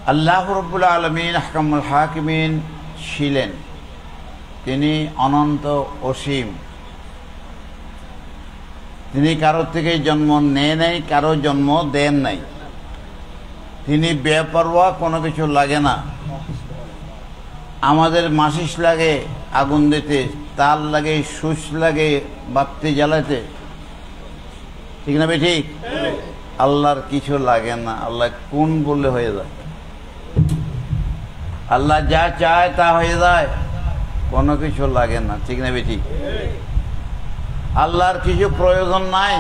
আল্লাহ রাব্বুল আলামিন আহকামুল হাকিমিন ছিলেন, তিনি অনন্ত অসীম। তিনি কারোর থেকে জন্ম নেয় নাই, কারো জন্ম দেন নাই। তিনি বেপরোয়া, কোনো কিছু লাগে না। আমাদের মাসিস লাগে আগুন দিতে, তার লাগে সুচ লাগে বাতি জ্বালাতে, ঠিক না? ঠিক। আল্লাহর কিছু লাগে না, আল্লাহ কোন বললে হয়ে যায়। আল্লাহ যা চায় তা হয়ে যায়, কোনো কিছু লাগে না, ঠিক না? ঠিক। আল্লাহর কিছু প্রয়োজন নাই।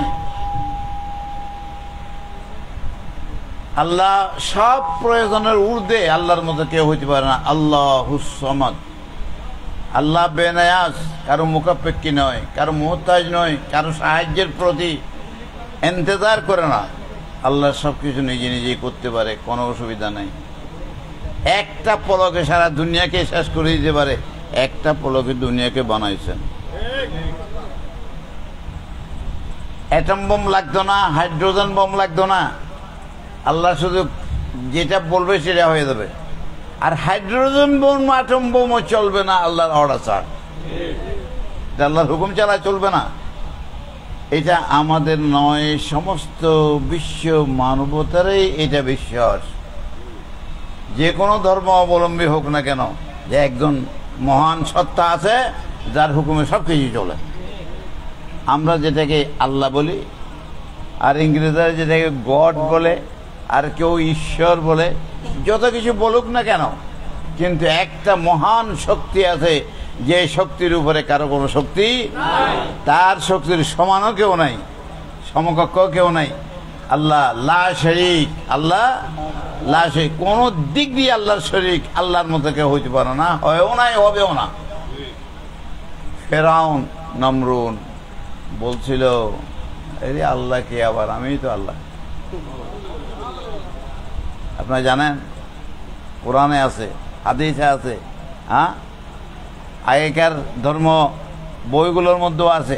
আল্লাহ সব প্রয়োজনের ঊর্ধ্বে, আল্লাহর মতো কেউ হইতে পারে না। আল্লাহুস সামাদ, আল্লাহ বেনায়াস, কারো মুখাপেক্ষী নয়, কারো মুহতাজ নয়, কারো সাহায্যের প্রতি ইন্তজার করে না। আল্লাহ সবকিছু নিজে নিজেই করতে পারে, কোনো অসুবিধা নাই। একটা পলকে সারা দুনিয়াকে শেষ করে দিতে পারে, একটা পলকে দুনিয়াকে বানাইছেন। অ্যাটম বোম লাগতো না, হাইড্রোজেন বোম লাগতো না। আল্লাহ শুধু যেটা বলবে সেটা হয়ে যাবে। আর হাইড্রোজেন বোম, অ্যাটম বোমও চলবে না আল্লাহর অর্ডার ছাড়া। আল্লাহর হুকুম ছাড়া চলবে না। এটা আমাদের নয়, সমস্ত বিশ্ব মানবতারই এটা বিশ্বাস। যে কোনো ধর্ম অবলম্বী হোক না কেন, যে একজন মহান সত্তা আছে যার হুকুমে সব কিছু চলে। আমরা যেটাকে আল্লাহ বলি, আর ইংরেজরা যেটাকে গড বলে, আর কেউ ঈশ্বর বলে, যত কিছু বলুক না কেন, কিন্তু একটা মহান শক্তি আছে, যে শক্তির উপরে কারো কোনো শক্তি, তার শক্তির সমানও কেউ নাই, সমকক্ষ কেউ নাই। আল্লাহ লা শরীক, আল্লাহ লা শরীক, কোন দিক দিয়ে আল্লাহর শরীক আল্লাহর মতো কেউ হইতে পারে না, হয়েও নাই, হবেও না। ফেরাউন নমরুন বলছিল, এই আল্লাহ কে আবার, আমি তো আল্লাহ। আপনারা জানেন, কোরআনে আছে, হাদিসে আছে, হ্যাঁ, আগেকার ধর্ম বইগুলোর মধ্যেও আছে।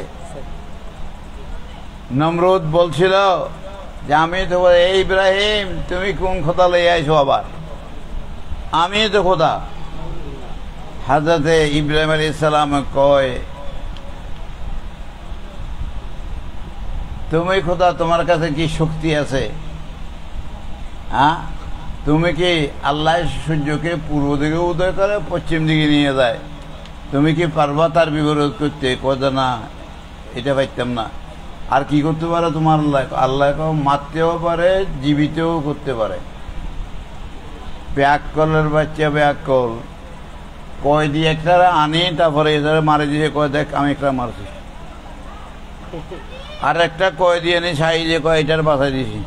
নমরুদ বলছিল যে আমি তো, এই ইব্রাহিম তুমি কোন খোদা লইয়া আইছো আবার, আমি তো খোদা। হযরতে ইব্রাহিম আলাইহিস সালাম কয়, তুমি খোদা, তোমার কাছে কি শক্তি আছে? হ্যাঁ, তুমি কি আল্লাহ সূর্যকে পূর্ব দিকে উদয় করে পশ্চিম দিকে নিয়ে যায়, তুমি কি পারবা তার বিবরণ করতে? কথা না, এটা পাইতাম না। আর কি করতে পারে তোমার আল্লাহ? আল্লাহ মারতেও পারে, জীবিতও করতে পারে। ব্যাককলের বাচ্চা ব্যাককল কয় দিয়ে একটা আনি, তারপরে এদের মারে দিয়ে কয়, দেখ আমি একটা মারছি। আর একটা কয় দিয়ে নি ছাই দিয়ে কয়, এটার বাসায় দিয়েছি।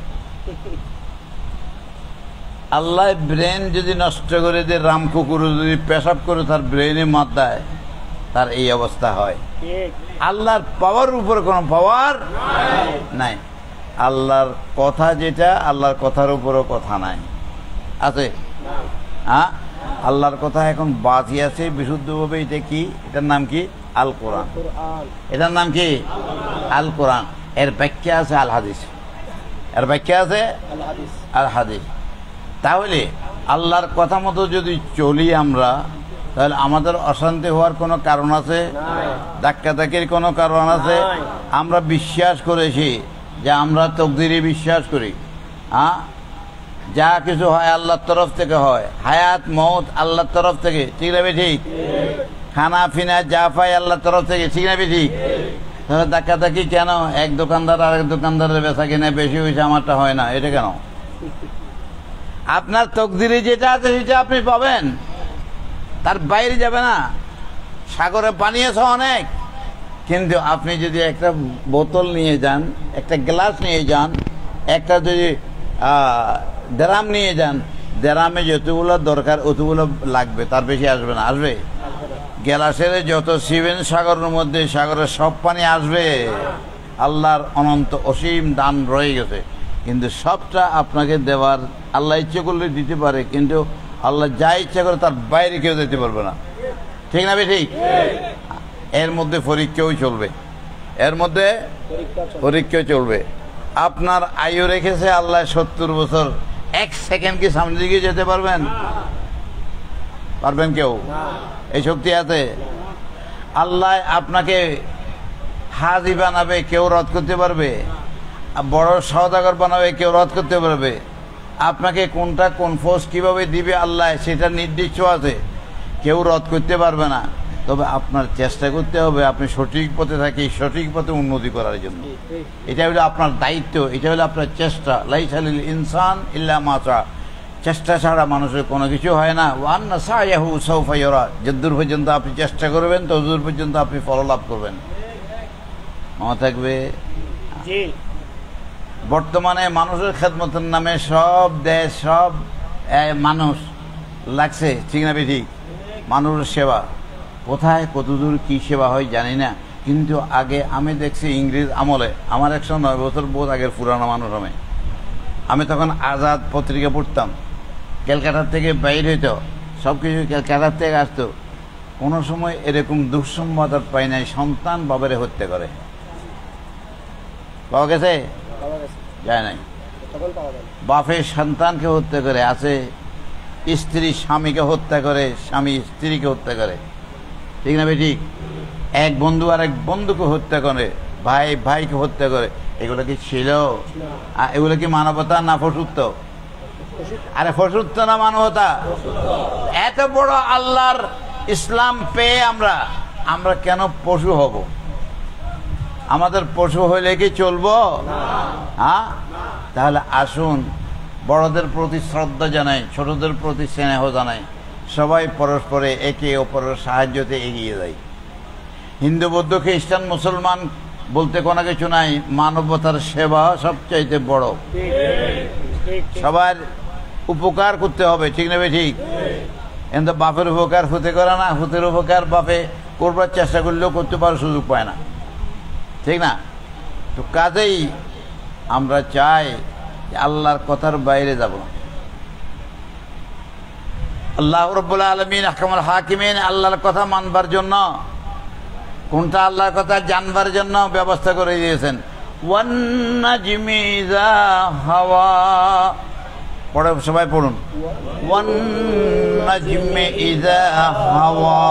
আল্লাহ ব্রেন যদি নষ্ট করে দিয়ে, রাম কুকুর যদি পেশাব করে তার ব্রেনে মাত দেয়, তার এই অবস্থা হয়। আল্লাহর পাওয়ার উপরে কোনো পাওয়ার নাই। আল্লাহর কথা যেটা, আল্লাহর কথার উপরও কথা নাই, আছে? হ্যাঁ, আল্লাহর কথা এখন বাজি আছে বিশুদ্ধভাবে। এটা কি? এটার নাম কি? আল কোরআন। এটার নাম কি? আল কোরআন। এর ব্যাখ্যা আছে আল হাদিস। এর ব্যাখ্যা আছে আল হাদিস। তাহলে আল্লাহর কথা মতো যদি চলি আমরা, তাহলে আমাদের অশান্তি হওয়ার কোনো কারণ আছে? ধাক্কাধাক্কির কোনো কারণ আছে? আমরা বিশ্বাস করেছি যে আমরা তকদিরে বিশ্বাস করি। হ্যাঁ, যা কিছু হয় আল্লাহর তরফ থেকে হয়, হায়াত মওত আল্লাহর তরফ থেকে, ঠিক না? ঠিক। খানা ফিনা যা পাই আল্লাহর তরফ থেকে, ঠিক না? ঠিক। তাহলে ধাক্কাধাক্কি কেন? এক দোকানদার আরেক দোকানদারের বেচা কিনা বেশি হয়েছে, আমারটা হয় না, এটা কেন? আপনার তকদিরে যেটা আছে সেটা আপনি পাবেন, তার বাইরে যাবে না। সাগরে পানি আছে অনেক, কিন্তু আপনি যদি একটা বোতল নিয়ে যান, একটা গ্লাস নিয়ে যান, একটা যদি ড্রাম নিয়ে যান, ড্রামে যতগুলো দরকার অতগুলো লাগবে, তার বেশি আসবে না। আসবে? গ্লাসের যত শিবেন সাগরের মধ্যে, সাগরের সব পানি আসবে। আল্লাহর অনন্ত অসীম দান রয়ে গেছে, কিন্তু সবটা আপনাকে দেওয়ার আল্লাহ ইচ্ছে করলে দিতে পারে, কিন্তু আল্লাহ যা ইচ্ছা করে তার বাইরে কেউ দিতে পারবে না, ঠিক না? ঠিক। এর মধ্যে পরীক্ষাও চলবে, এর মধ্যে পরীক্ষা চলবে। আপনার আয়ু রেখেছে আল্লাহ 70 বছর, এক সেকেন্ড কি সামনের দিকে যেতে পারবেন? পারবেন কেউ? এই শক্তি আছে? আল্লাহ আপনাকে হাজি বানাবে, কেউ রদ করতে পারবে? বড় সওদাগর বানাবে, কেউ রদ করতে পারবে? আপনাকে কোনটা কোন ফোর্স কিভাবে দিবে আল্লাহ সেটা নির্দিষ্ট আছে, কেউ রদ করতে পারবে না। তবে আপনার চেষ্টা করতে হবে আপনি সঠিক পথে থাকি, সঠিক পথে উন্নতি করার জন্য। এটা হলো আপনার দায়িত্ব, এটা হলো আপনার চেষ্টা। লাইসা লিল ইনসান ইল্লা মা সা, চেষ্টা ছাড়া মানুষের কোনো কিছু হয় না। ওয়ান্না সায়াহু সাউফা ইয়ারা, যতদূর পর্যন্ত আপনি চেষ্টা করবেন ততদূর পর্যন্ত আপনি ফল লাভ করবেন। মনে থাকবে। বর্তমানে মানুষের খেদমতের নামে সব দেশ, সব মানুষ লাগছে, ঠিক না ঠিক? মানুষের সেবা কোথায় কতদূর কি সেবা হয় জানি না, কিন্তু আগে আমি দেখছি ইংরেজ আমলে, আমার 109 বছর বোধ আগের পুরানো মানুষ আমি তখন আজাদ পত্রিকা পড়তাম, ক্যালকাটার থেকে বাইর হইতো, সব কিছু ক্যালকাটার থেকে আসতো। কোনো সময় এরকম দুঃসংবাদ আর পাই নাই, সন্তান বাবারে হত্যা করে। পাওয়া গেছে? যায় নাই। বাপের সন্তানকে হত্যা করে, আছে স্ত্রী স্বামীকে হত্যা করে, স্বামী স্ত্রীকে হত্যা করে, ঠিক না ঠিক? এক বন্ধু আর এক বন্ধুকে হত্যা করে, ভাই ভাইকে হত্যা করে। এগুলো কি ছিল? এগুলো কি মানবতা না পশুত্ব? আরে পশুত্ব না মানবতা? এত বড় আল্লাহর ইসলাম পেয়ে আমরা কেন পশু হব? আমাদের পশু হইলে কি চলবো? হ্যাঁ, তাহলে আসুন বড়দের প্রতি শ্রদ্ধা জানাই, ছোটদের প্রতি স্নেহ জানাই, সবাই পরস্পরে একে অপরের সাহায্যতে এগিয়ে যায়। হিন্দু বৌদ্ধ খ্রিস্টান মুসলমান বলতে কোনো কিছু নাই, মানবতার সেবা সবচাইতে বড়। সবার উপকার করতে হবে, ঠিক না ঠিক? কিন্তু বাপের উপকার হতে করে না, হুতের উপকার বাপে করবার চেষ্টা করলেও করতে পারার সুযোগ পায় না, ঠিক না? তো কাজেই আমরা চাই আল্লাহর কথার বাইরে যাব। আল্লাহ রাব্বুল আলামিন আহকামুল হাকিমিন আল্লাহর কথা মানবার জন্য, কোনটা আল্লাহর কথা জানবার জন্য ব্যবস্থা করে দিয়েছেন। ওয়ান নাজমি ইযা হাওয়া, পড়ে সবাই পড়ুন। ওয়ান নাজমি ইযা হাওয়া।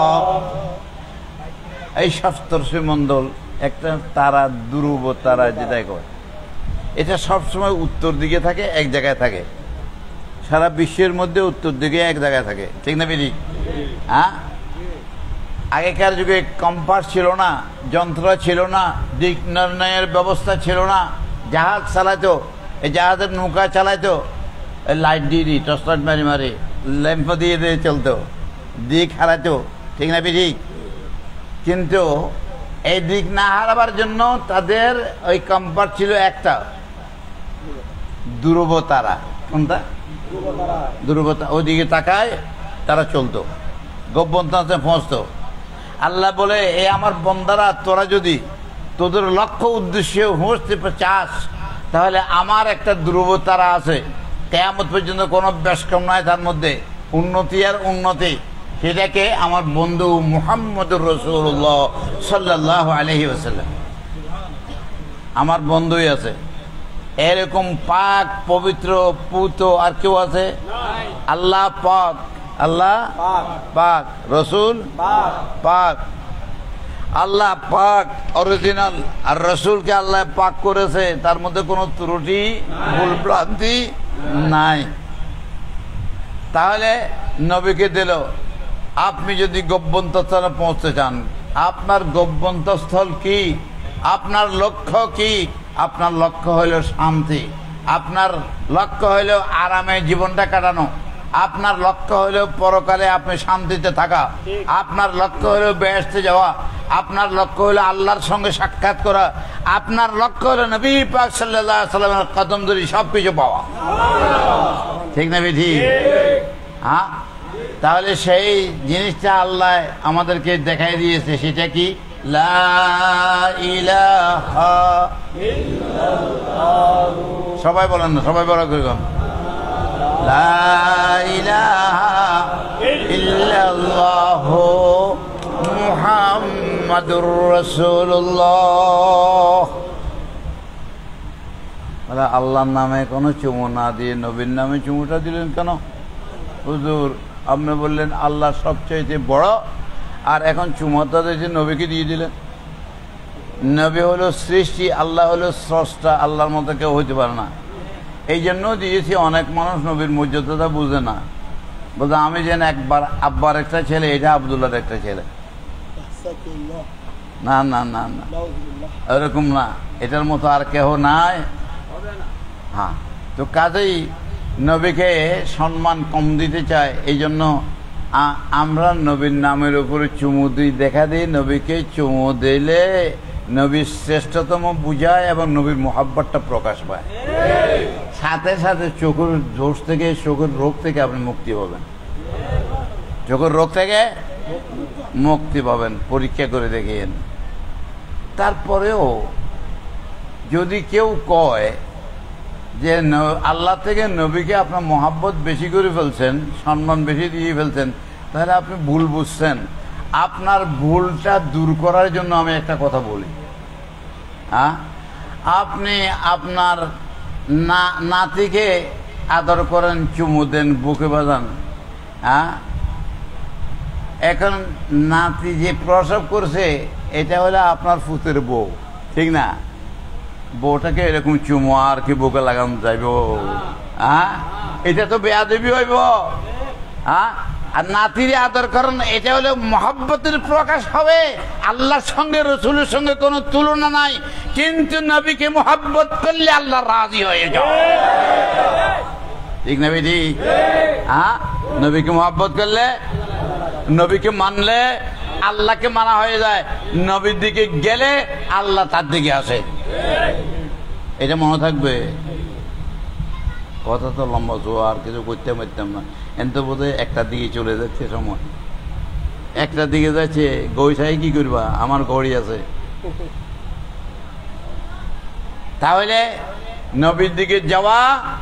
এই সপ্তর্ষি মণ্ডল একটা তারা, ধ্রুব তারা যেটাই কয়, এটা সবসময় উত্তর দিকে থাকে, এক জায়গায় থাকে। সারা বিশ্বের মধ্যে উত্তর দিকে এক জায়গায় থাকে, ঠিক না বেরি? হ্যাঁ, আগেকার যুগে কম্পাস ছিল না, যন্ত্র ছিল না, দিক নির্ণয়ের ব্যবস্থা ছিল না। জাহাজ চালাইতো, এই জাহাজের নৌকা চালাইতো লাইট দিয়ে টর্চ লাইট মারি মারি, ল্যাম্প দিয়ে দিয়ে চলতো, দিক হারাইতো, ঠিক না বেরি? কিন্তু এই দিক না হারাবার জন্য তাদের ওই কম্পাস ছিল একটা, ধ্রুব তারা। কোনটা? ধ্রুব তারা। ওইদিকে তাকায় তারা চলতো, গভ্যন্তে পৌঁছতো। আল্লাহ বলে, এ আমার বন্দারা, তোরা যদি তোদের লক্ষ্য উদ্দেশ্যে পৌঁছতে চাস তাহলে আমার একটা ধ্রুব তারা আছে, কিয়ামত পর্যন্ত কোনো বেশকম নয়, তার মধ্যে উন্নতি আর উন্নতি। সেটাকে আমার বন্ধু মুহাম্মদুর রাসূলুল্লাহ সাল্লাল্লাহু আলাইহি ওয়াসাল্লাম, আমার বন্ধুই আছে। এরকম পাক পবিত্র পুত আর কেউ আছে? আল্লাহ পাক, আল্লাহ পাক, রসুল পাক। আল্লাহ পাক অরিজিনাল, আর রসুলকে আল্লাহ পাক করেছে, তার মধ্যে কোনো ত্রুটি ভুল ভ্রান্তি নাই। তাহলে নবীকে দিল। আপনি যদি গব্যন্তস্থলে পৌঁছতে চান, আপনার গব্যন্তস্থল কি? আপনার লক্ষ্য কি? আপনার লক্ষ্য হইল শান্তি, আপনার লক্ষ্য হইল আরামে জীবনটা কাটানো, আপনার লক্ষ্য হইল পরকালে আপনি শান্তিতে থাকা, আপনার লক্ষ্য হইল বেহেশতে যাওয়া, আপনার লক্ষ্য হইল আল্লাহর সঙ্গে সাক্ষাৎ করা, আপনার লক্ষ্য হইল নবী পাক সাল্লাল্লাহু আলাইহি ওয়াসাল্লামের কদম ধরে সবকিছু পাওয়া, ঠিক না বেঠি? হ্যাঁ, তাহলে সেই জিনিসটা আল্লাহ আমাদেরকে দেখাই দিয়েছে। সেটা কি? লা ইলাহা ইল্লাল্লাহ। সবাই বলেন না, সবাই বড় করে বলেন, লা ইলাহা ইল্লাল্লাহ মুহাম্মাদুর রাসূলুল্লাহ। বলে আল্লাহর নামে কোনো চুমু না দিয়ে নবীর নামে চুমুটা দিলেন কেন? হুজুর আপনি বললেন আল্লাহ সবচাইতে বড়, আর এখন চুমুটা দিয়েছে নবীকে দিয়ে দিলেন। নবী হলো সৃষ্টি, আল্লাহ হলো স্রষ্টা, আল্লাহর মতো কেউ হইতে পারে না। এই জন্য দিয়েছি। অনেক মানুষ নবীর মর্যাদাটা বুঝে না, বলতে আমি যেন একবার আব্বার একটা ছেলে, এটা আব্দুল্লাহর একটা ছেলে। না না না না, এরকম না, এটার মতো আর কেহ নাই। হ্যাঁ, তো কাজেই নবীকে সম্মান কম দিতে চায়, এই জন্য আমরা নবীর নামের উপরে চুমু দিই, দেখা দিই। নবীকে চুমু দিলে নবীর শ্রেষ্ঠতম বুঝায় এবং নবীর মোহাব্বতটা প্রকাশ পায়। সাথে সাথে চোখের দোষ থেকে, চোখের রোগ থেকে আপনি মুক্তি পাবেন। চোখের রোগ থেকে মুক্তি পাবেন, পরীক্ষা করে দেখিয়েন। তারপরেও যদি কেউ কয় যে আল্লাহ থেকে নবীকে আপনার মোহাব্বত বেশি করে ফেলছেন, সম্মান বেশি দিয়ে ফেলছেন, তাহলে আপনি ভুল বুঝছেন। আপনার ভুলটা দূর করার জন্য আমি একটা কথা বলি। হ্যাঁ, আপনি আপনার নাতিকে আদর করেন, চুমু দেন, বুকে বাজান। হ্যাঁ, এখন নাতি যে প্রসব করছে এটা হলো আপনার ফুতের বউ, ঠিক না? বউটাকে এরকম চুমু আর কি বুকে লাগানো যাইব? হ্যাঁ, এটা তো বেয়াদবি হইব। হ্যাঁ, আর নাতির আদর করেন, এটা হলো মহব্বতের প্রকাশ হবে। আল্লাহর সঙ্গে রসুলের সঙ্গে কোনো তুলনা নাই, কিন্তু নবীকে মহব্বত করলে আল্লাহ রাজি হয়ে যায়, ঠিক না বেটি? হ্যাঁ, নবীকে মহব্বত করলে, নবীকে মানলে আল্লাহকে মানা হয়ে যায়। নবীর দিকে গেলে আল্লাহ তার দিকে আসে। এটা মনে থাকবে। কথা তো লম্বা, আর কিছু করতে পারতাম না। কিন্তু বোধহয় একটা দিকে চলে যাচ্ছে সময়, একটা দিকে যাচ্ছে। গইসাই কি করবা, আমার ঘড়ি আছে। তাহলে নবীর দিকে যাওয়া,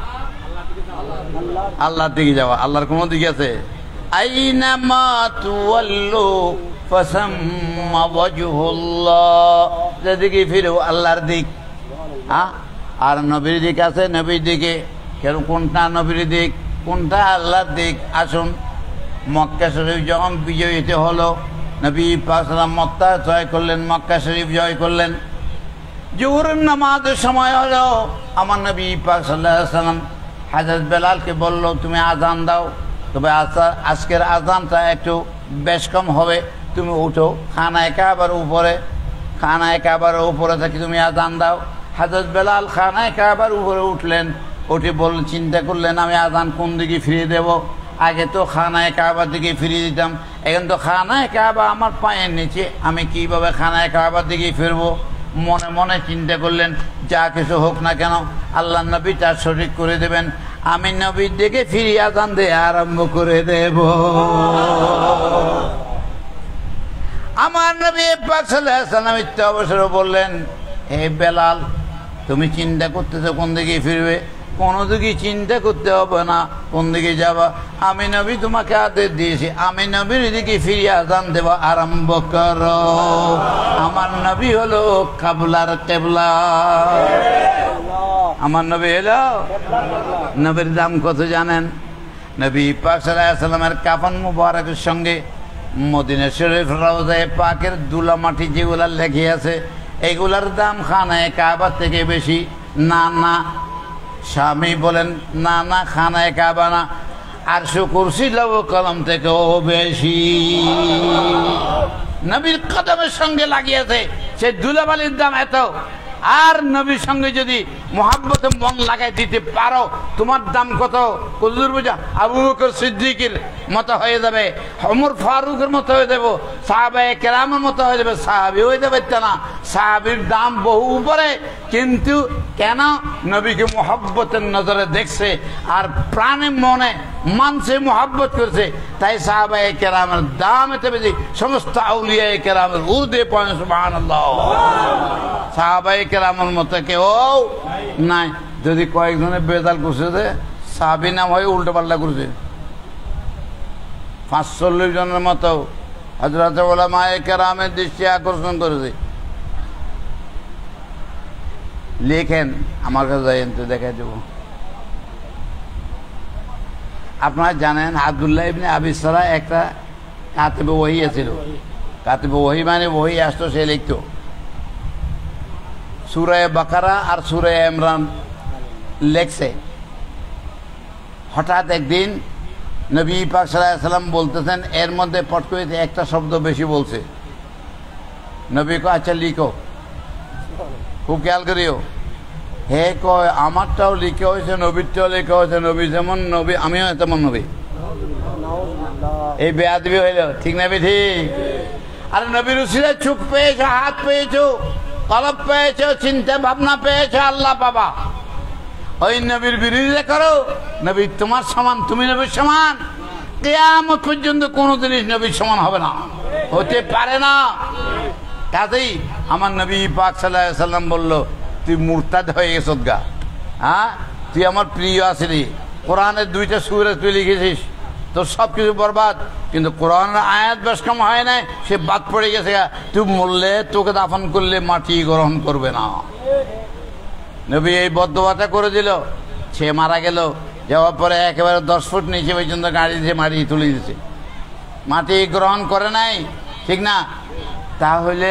আল্লাহর দিকে যাওয়া। আল্লাহর কোন দিকে আছে? আইনামা তুওয়াল্লু ফাসাম্মা ওয়াজহুল্লাহ, যেদিকে ফিরো আল্লাহর দিক। আর নবীর দিক আছে, নবীর দিকে। কেন, কোনটা নবীর দিক, কোনটা আল্লাহর দিক? আসুন, মক্কা শরীফ যখন বিজয়ীতে হলো, নবী পাক সাল্লাল্লাহু আলাইহি ওয়াসাল্লাম মক্কা জয় করলেন, মক্কা শরীফ জয় করলেন। জোহরের নামাজের সময় হলো, আমার নবী পাক সাল্লাল্লাহু আলাইহি ওয়াসাল্লাম হযরত বেলালকে বলল, তুমি আজান দাও, তবে আজকের আজানটা একটু বেশ কম হবে, তুমি উঠো, খানায়ে কাবার উপরে, খানায়ে কাবার উপরে থাকি তুমি আজান দাও। হযরত বেলাল খানায়ে কাবার উপরে উঠলেন, উঠে চিন্তা করলেন, আমি আজান কোন দিকে ফিরিয়ে দেব? আগে তো খানায়ে কাবার দিকে ফিরিয়ে দিতাম, এখন তো খানায়ে কাবা আমার পায়ের নিচে, আমি কিভাবে খানায়ে কাবার দিকে ফিরবো? মনে মনে চিন্তা করলেন, যা কিছু হোক না কেন আল্লাহ নবী তার সঠিক করে দেবেন, আমি নবীর দিকে ফিরিয়ে আজান দিয়ে আরম্ভ করে দেব। আমার নবী পাক সাল্লাল্লাহু আলাইহি ওয়াসাল্লাম ইচ্ছা অবসর বললেন, হে বেলাল, তুমি চিন্তা করতেছো কোন দিকে ফিরবে? কোনো দিকে চিন্তা করতে হবে না, কোন দিকে যাবা? আমি নবী তোমাকে আদেশ দিয়েছি, আমি নবীর দিকে ফিরিয়ে আজান দেওয়া আরম্ভ করো। আমার নবী হলো কাবলার কেবলা। আমার নবী হলো, নবীর দাম কত জানেন? নবী পাক সাল্লাল্লাহু আলাইহি ওয়াসাল্লামের কাফন মুবারকের সঙ্গে মদিনা শরীফ রওজায়ে পাকের দুলা মাটি যেগুলা লেখে আছে, এগুলার দাম খানায়ে কাবা থেকে বেশি। না না, স্বামী বলেন না না, খানায়ে কাবা না, আরশ কুরসি লৌহ কলম থেকেও বেশি। নবীর কদমের সঙ্গে লাগিয়েছে, সে দুলাবালির দাম এত। আর নবীর সঙ্গে যদি মোহাব্বতে মন লাগাই দিতে পারো, তোমার দাম কত? কতদূর বোঝা? আবু বকর সিদ্দিকের মতো হয়ে যাবে, ওমর ফারুকের মতো হয়ে যাবো, সাহাবায়ে কেরামের মতো হয়ে যাবে, সাহাবী হয়ে যাবে না। সাহাবীর দাম বহু উপরে, কিন্তু কেন? নবীকে মোহাব্বতের নজরে দেখছে আর প্রাণে মনে মানছে, মোহাব্বত করছে, তাই সাহাবায়ে কেরামের দাম এত বেশি। সমস্ত আউলিয়ায়ে কেরামের ঊর্ধ্বে পয়েন্ট। সুবহানাল্লাহ। সাহাবায়ে কেরামের মতো কেউ নাই। যদি কয়েকজনে বেদাল করছে যে সাহাবী নাম হয়ে উল্টো পাল্টা করছে, ৪৫ জনের মতো হযরত উলামায়ে কেরামের দৃষ্টি আকর্ষণ করেছে। লেখেন, আমার কাছে যাইয়েন তো দেখাই দেব। আপনারা জানেন আব্দুল্লাহ ইবনে আবি সরা একটা কাতিবে ওহী ছিল। কাতিবে ওহী মানে ওহী আসতো, সে লিখতো। সূরা বাকারা আর সূরা ইমরান লেখছে। হঠাৎ একদিন নবী পাক সাল্লাল্লাহু আলাইহি ওয়াসাল্লাম বলতেছেন, এর মধ্যে পট করে একটা শব্দ বেশি বলছে। নবী কো আচ্ছা লিখো, খুব খেয়াল করিও। হে কয় আমারটাও লিখা হয়েছে, নবীরটাও লেখা হয়েছে, নবী যেমন নবী আমিও তেমন নবী। এই বেয়াদবি হইল, ঠিক না বে ঠিক? আরে নবীর উসিলায় চোখ পেয়েছো, হাত পেয়েছো, কলব পেয়েছো, চিন্তা ভাবনা পেয়েছো, আল্লাহ বাবা। ওই নবীর বিরোধিতা করো, নবী তোমার সমান, তুমি নবীর সমান। কিয়ামত পর্যন্ত কোন জিনিস নবীর সমান হবে না, হতে পারে না। কাজেই আমার নবী পাক সাল্লাল্লাহু আলাইহি ওয়াসাল্লাম বলল, তুই মুরতাদ হয়ে গেছ গা। হ্যাঁ, তুই আমার প্রিয় আছিলি, কোরআনের 2টা সূরা তুই লিখেছিস, তোর সব কিছু বরবাদ। কিন্তু কোরআনের আয়াত বেশ কম হয় নাই, সে বাদ পড়ে গেছে। তুই মরলে, তোকে দাফন করলে মাটি গ্রহণ করবে না। নবী এই বদদোয়াটা করে দিল। সে মারা গেল, যাওয়ার পরে একেবারে 10 ফুট নিচে পর্যন্ত গাড়ি দিয়ে মাটি তুলে দিয়েছে, মাটি গ্রহণ করে নাই, ঠিক না? তাহলে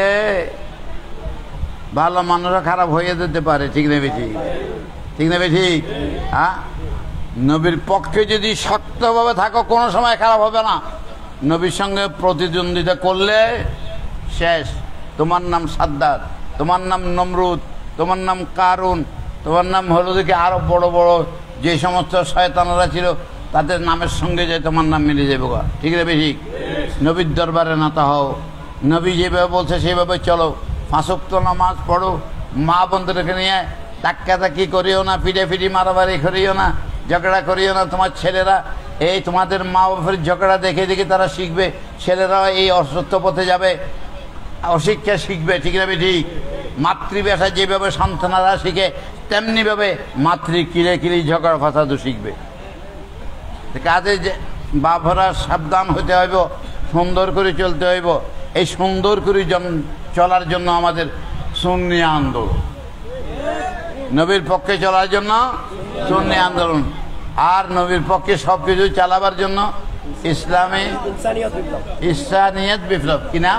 ভালো মানুষরা খারাপ হয়ে যেতে পারে, ঠিক না বেঠিক? ঠিক না বেঠিক? হ্যাঁ, নবীর পক্ষে যদি শক্তভাবে থাকো কোনো সময় খারাপ হবে না। নবীর সঙ্গে প্রতিদ্বন্দ্বিতা করলে শেষ। তোমার নাম সাদ্দাত, তোমার নাম নমরুদ, তোমার নাম কারুন, তোমার নাম হলো দেখি আরো বড় বড় যে সমস্ত শয়তানরা ছিল, তাদের নামের সঙ্গে যে তোমার নাম মিলে যাবে। ঠিক না বেঠিক? নবীর দরবারে নাতা হও, নবী যেভাবে বলছে সেভাবে চলো, 5 ওয়াক্ত নামাজ পড়ো, মা বন্ধুদেরকে নিয়ে ধাক্কাধাক্কি করিও না, পিটাপিটি মারামারি করিও না, ঝগড়া করিও না। তোমার ছেলেরা এই তোমাদের মা বাবার ঝগড়া দেখে দেখে তারা শিখবে, ছেলেরা এই অসত্য পথে যাবে, অশিক্ষা শিখবে। ঠিক না ঠিক? মাতৃভাষা যেভাবে সন্তানরা শিখে, তেমনি ভাবে মাতৃ কিলে কিলি ঝগড়া ফাসাদও শিখবে। কাজে যে বাবারা সাবধান হতে হইব, সুন্দর করে চলতে হইব। এই সুন্দর করে চলার জন্য আমাদের সুন্নি আন্দোলন, নবীর পক্ষে চলার জন্য সুন্নি আন্দোলন, আর নবীর পক্ষে সবকিছু চালাবার জন্য ইসলামী ইনসানিয়ত বিপ্লব। কি নাম?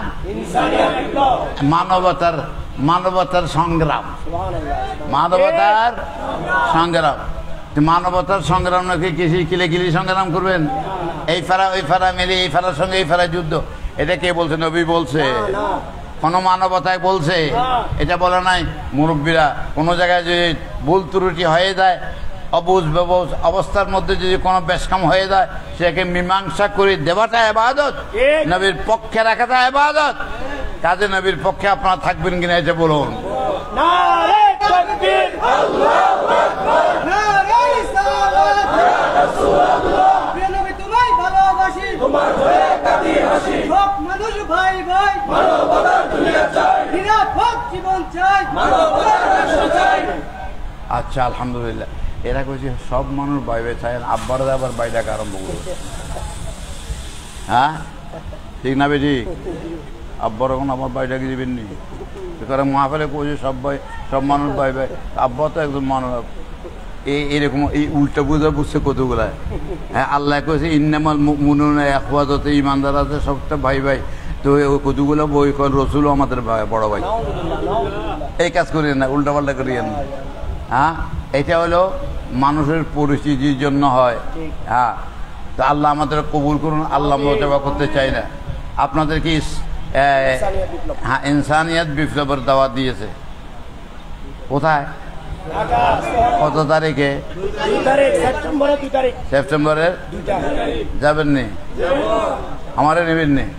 মানবতার সংগ্রাম। মানবতার সংগ্রাম। মানবতার সংগ্রাম নাকি কিছু কিলে সংগ্রাম করবেন? এই ফারা ওই ফারা মেরে, এই ফারার সঙ্গে এই ফারা যুদ্ধ, এটা কে বলছে? নবী বলছে। কোন মানবতায় বলছে? এটা বলে নাই। মুরব্বীরা কোনো জায়গায় যদি ভুল ত্রুটি হয়ে যায়, অবুঝ অবস্থার মধ্যে যদি কোনো বেশকাম হয়ে যায়, সেটাকে মীমাংসা করে দেওয়াটা ইবাদত, নবীর পক্ষে রাখাটা ইবাদত। কাজে নবীর পক্ষে আপনারা থাকবেন কিনা এটা বলুন। নারে তাকবীর, আল্লাহু আকবার, নারে সালাত, ইয়া রাসূলুল্লাহ, প্রিয় নবী তোমায় ভালোবাসি, তোমার হয়ে কাঁদি হাসি, সব মানুষ ভাই ভাই, মানবতার দুনিয়া চাই, নিরাপদ জীবন চাই, মানবতার রাষ্ট্র চাই। আচ্ছা, আলহামদুলিল্লাহ। এরা কইছে সব মানুষ ভাই ভাই চাই, আব্বার আবার ভাই ডাকা আরম্ভ করবে। হ্যাঁ, ঠিক না বেটি? আব্বার এখন আমার ভাই ডাকি দিবেন নি? কারণ মাহফিলে কইছে সব মানুষ ভাই ভাই, আব্বা তো একজন মানুষ। এরকম এই উল্টা বুঝা বুঝছে কতগুলা। হ্যাঁ, আল্লাহ কইছে ইন্নামাল মুমিনুনা ইখওয়াতুন, ইমানদার আছে সবটা ভাই ভাই। তো কতগুলো বই কর রসুলও আমাদের বড় ভাই। এই কাজ করিয়েন না, উল্টা পাল্টা করিয়েন না। হ্যাঁ, এটা হলো মানুষের পরিস্থিতির জন্য হয়। হ্যাঁ, তো আল্লাহ আমাদের কবুল করুন। আল্লাহ মোতাবা করতে চাই না। আপনাদের কি হ্যাঁ ইনসানিয়ত বিপ্লবের দাওয়াত দিয়েছে? কোথায়? কত তারিখে? সেপ্টেম্বরের। যাবেন নি? আমারে নেবেন নি?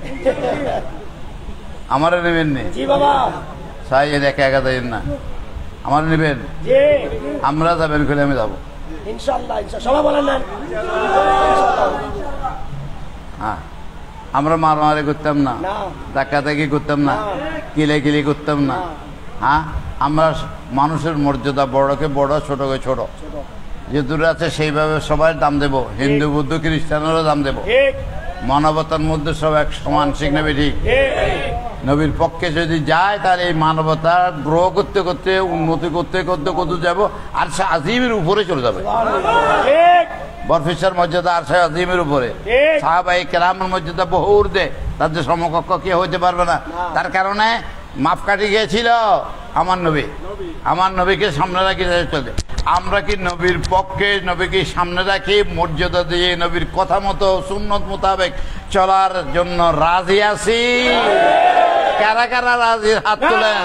আমারে নেবেন নি? সাই একা একা যাইন না, আমার নেবেন? আমরা যাবেন খুলে আমি যাবো হ্যাঁ। আমরা মারামারি করতাম না, ধাক্কাধাক্কি করতাম না, কিলাকিলি করতাম না। হ্যাঁ, আমরা মানুষের মর্যাদা, বড়কে বড়, ছোটকে ছোট, যে দূরে আছে সেইভাবে সবাই দাম দেব। হিন্দু বৌদ্ধ খ্রিস্টানেরও দাম দেব। মানবতার মধ্যে সব এক সমান। ঠিক না ঠিক? নবীর পক্ষে যদি যায় তাহলে এই মানবতা গ্রহ করতে করতে উন্নতি করতে করতে কত যাব আরশে আজিমের উপরে চলে যাবে। বরফিসার মর্যাদা আরশে আজিমের উপরে, সাহাবায়ে কেরামের মর্যাদা বহু ঊর্ধ্বে, তাদের সমকক্ষ কে হইতে পারবে না। তার কারণে মাপকাঠি গিয়েছিল আমার নবী, আমার নবীকে সামনে রাখি চলবে। আমরা কি নবীর পক্ষে নবীকে সামনে রাখি মর্যাদা দিয়ে নবীর কথা মতো সুন্নত মোতাবেক চলার জন্য রাজি আছি? কারা কারা রাজি হাত তোলেন?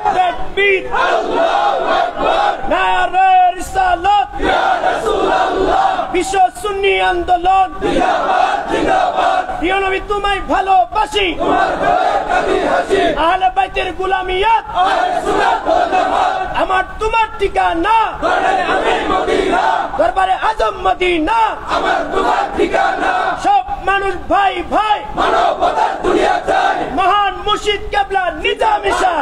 বিশ্ব সুন্নি আন্দোলন প্রিয় নবী তোমায় ভালোবাসি, আহলে বাইতের গোলামিয়াত আমার তোমার ঠিকানা, দরবারে আজম মদিনা সব মানুষ ভাই ভাই মানবতার দুনিয়া চাই, মহান মুর্শিদ কেবলা নিজামী শাহ।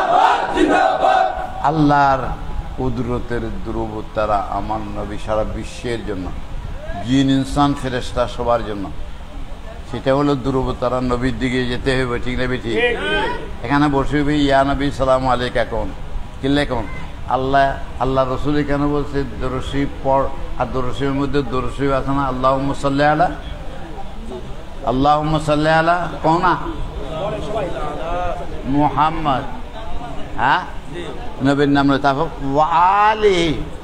আল্লাহর কুদরতের ধ্রুব তারা আমার নবী সারা বিশ্বের জন্য, জিন ইনসান ফেরেশতা সবার জন্য। সেটা হলো ধ্রুব তারা, নবীর দিকে যেতে হবে, ঠিক না বেটি? এখানে বসে হবে ইয়া নবী সালাম আলাইকা কোন কিনলে কোন আল্লাহ আল্লাহ রসুল কেন বলছে দরসি পড়, আর দরসির মধ্যে দরসি আছে না আল্লাহুম্মা সাল্লি আলা, আল্লাহুম্মা সাল্লি আলা কোনা মুহাম্মদ, হ্যাঁ নবীর নাম রয়েছে, তারপর ওয়ালি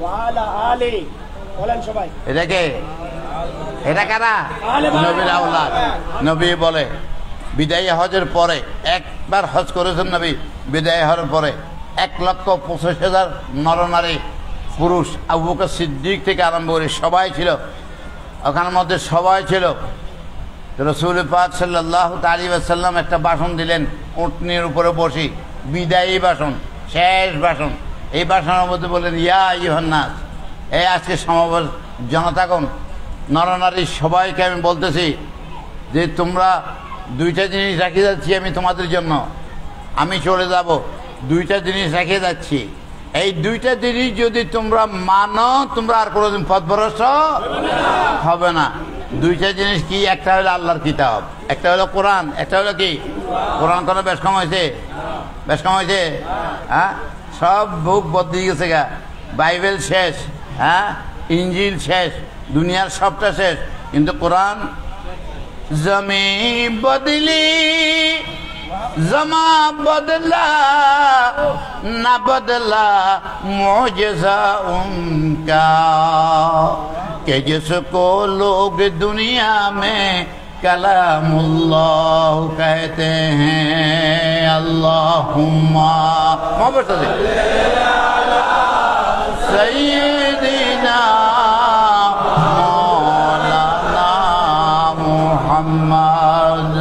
এটা কে? এটা কারা? নবীর আওলাদ। নবী বলে বিদায়ী হজের পরে একবার হজ করেছেন নবী, বিদায়ী হজের পরে 1,25,000 নরনারী পুরুষ, আবু বকর সিদ্দিক থেকে আরম্ভ করে সবাই ছিল ওখানের মধ্যে, সবাই ছিল। রাসূল পাক সাল্লাল্লাহু আলাইহি ওয়াসাল্লাম একটা ভাষণ দিলেন উটনির উপরে বসি, বিদায়ী ভাষণ, শেষ ভাষণ। এই ভাষণের মধ্যে বললেন ইয়া আইয়ুহান নাস, এই আজকে সমাবেশ জনতাগণ নরনারী সবাইকে আমি বলতেছি যে তোমরা দুইটা জিনিস রেখে যাচ্ছি আমি তোমাদের জন্য, আমি চলে যাব, দুইটা জিনিস রেখে যাচ্ছি, এই দুইটা জিনিস যদি তোমরা মানো তোমরা আর কোনোদিন পথভ্রষ্ট হবে না। দুইটা জিনিস কি? একটা হলো আল্লাহর কিতাব, একটা হলো কোরআন, একটা হলো কি? কোরআন কোনো বেশ কম হয়েছে? বেশ কম হয়েছে? হ্যাঁ, সব বুক বদলে গেছে গা, বাইবেল শেষ, হ্যাঁ ইঞ্জিল শেষ, দুনিয়ার সবটা শেষ, কিন্তু কোরআন জমি বদলি জমা বদলা না বদলা মুজিজা উনকা कि जिसको लोग दुनिया में कलामुल्लाह कहते हैं। अल्लाहुम्मा सय्यिदिना मौलाना मुहम्मद।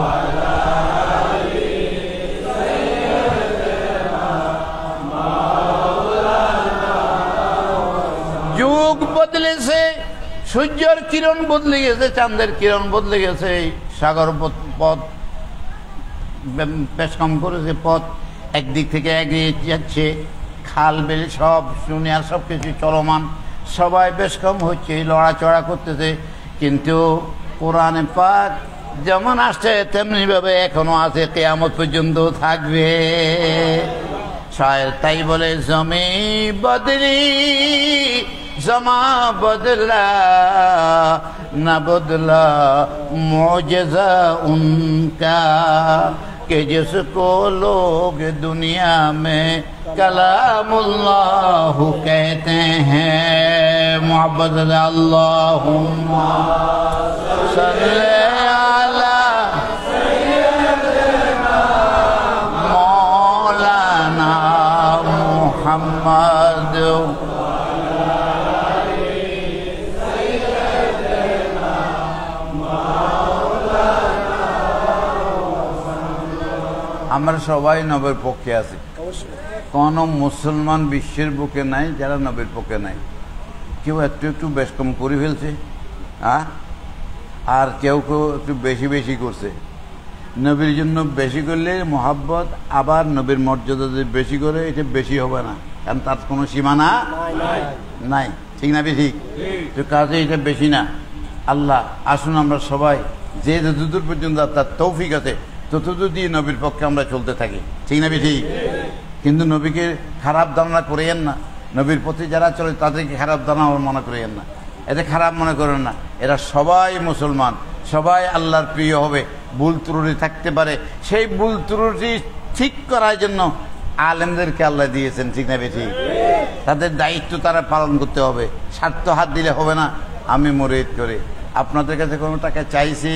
যুগ বদলেছে, সূর্যের কিরণ বদলে গেছে, চাঁদের কিরণ বদলে গেছে, সাগর পথ বেশ কম করেছে, পথ একদিক থেকে এগিয়ে যাচ্ছে, খাল বিল সব দুনিয়ার সব কিছু চলমান, সবাই বেশ কম হচ্ছে, লড়াচড়া করতেছে, কিন্তু কোরআনে পাক যেমন আসছে তেমনি ভাবে এখনো আছে, কিয়ামত পর্যন্ত থাকবে। শায়ের তাই বলে জমি বদলি জমা বদলা না বদলা मुजज़ा उनका कि जिसको लोग दुनिया में कलामुल्लाह कहते हैं। मोहब्बत अल्लाहुम्मा सल्ले अला मौलाना मुहम्मद। আমরা সবাই নবীর পক্ষে আছি, কোন মুসলমান বিশ্বের বুকে নাই যারা নবীর পক্ষে নাই। কেউ একটু একটু বেশ কম করে ফেলছে, আর কেউ কেউ একটু বেশি বেশি করছে। নবীর জন্য বেশি করলে মহাব্বত, আবার নবীর মর্যাদা যদি বেশি করে এটা বেশি হবে না, কারণ তার কোনো সীমানা নাই, ঠিক না? বেশি তো কাজে এটা বেশি না। আল্লাহ আসুন আমরা সবাই যে যতদূর পর্যন্ত তার তৌফিক আছে ততদিন নবীর পক্ষে আমরা চলতে থাকি, ঠিক না বেঠিক? কিন্তু নবীকে খারাপ ধারণা করিয়েন না, নবীর প্রতি যারা চলে তাদেরকে খারাপ ধারণা মনে করিয়েন না, এতে খারাপ মনে করেন না। এরা সবাই মুসলমান, সবাই আল্লাহর প্রিয় হবে। ভুল ত্রুটি থাকতে পারে, সেই ভুল ত্রুটি ঠিক করার জন্য আলেমদেরকে আল্লাহ দিয়েছেন, ঠিক না বেঠিক? তাদের দায়িত্ব তারা পালন করতে হবে, স্বার্থ হাত দিলে হবে না। আমি মুরিদ করি, আপনাদের কাছে কোনো টাকা চাইছি?